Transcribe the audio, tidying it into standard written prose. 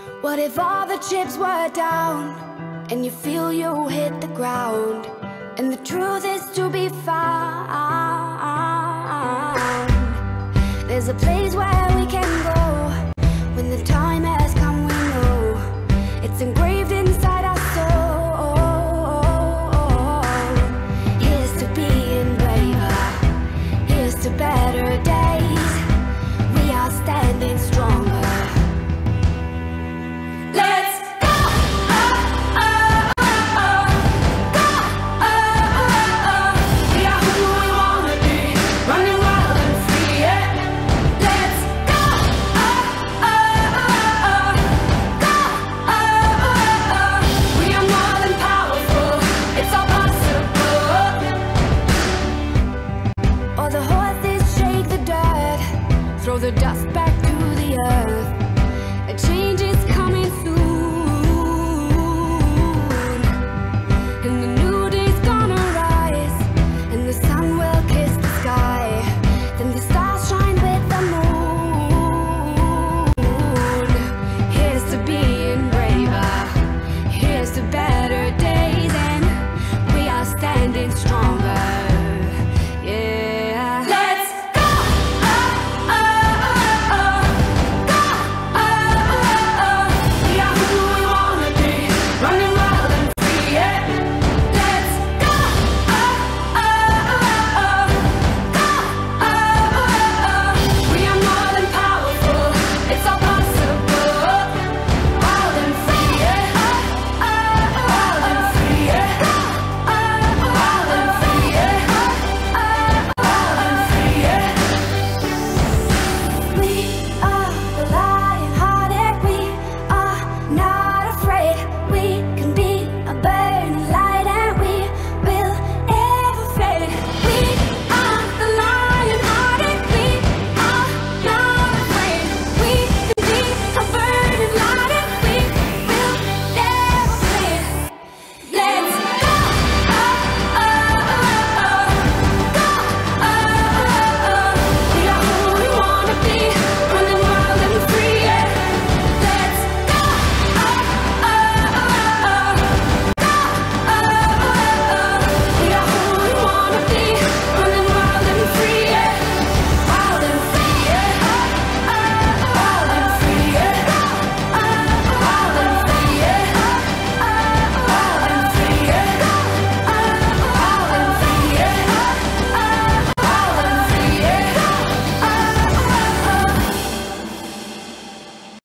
What if all the chips were down and you feel you hit the ground, and the truth is to be found? There's a place where we can go when the time has come, we know. It's engraved inside our soul. Here's to being braver, here's to better days. We are standing stronger. Throw the dust back to the earth. A change is coming soon, and the new day's gonna rise, and the sun will kiss the sky. Then the stars shine with the moon. Here's to being braver, here's to better days, and we are standing strong.